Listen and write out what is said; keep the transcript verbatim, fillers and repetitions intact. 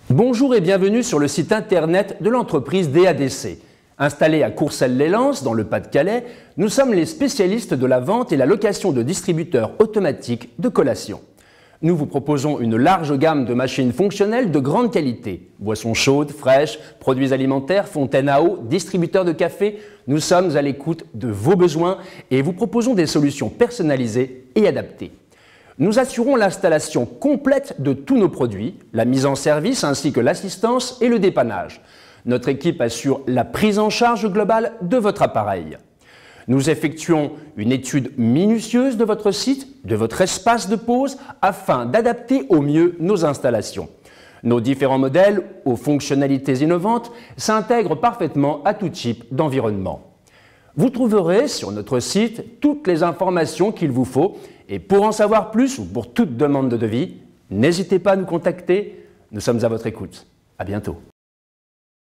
Bonjour et bienvenue sur le site internet de l'entreprise D A D C. Installés à Courcelles-lès-Lens, dans le Pas-de-Calais, nous sommes les spécialistes de la vente et la location de distributeurs automatiques de collations. Nous vous proposons une large gamme de machines fonctionnelles de grande qualité. Boissons chaudes, fraîches, produits alimentaires, fontaines à eau, distributeurs de café. Nous sommes à l'écoute de vos besoins et vous proposons des solutions personnalisées et adaptées. Nous assurons l'installation complète de tous nos produits, la mise en service ainsi que l'assistance et le dépannage. Notre équipe assure la prise en charge globale de votre appareil. Nous effectuons une étude minutieuse de votre site, de votre espace de pause, afin d'adapter au mieux nos installations. Nos différents modèles, aux fonctionnalités innovantes, s'intègrent parfaitement à tout type d'environnement. Vous trouverez sur notre site toutes les informations qu'il vous faut et pour en savoir plus ou pour toute demande de devis, n'hésitez pas à nous contacter, nous sommes à votre écoute. À bientôt.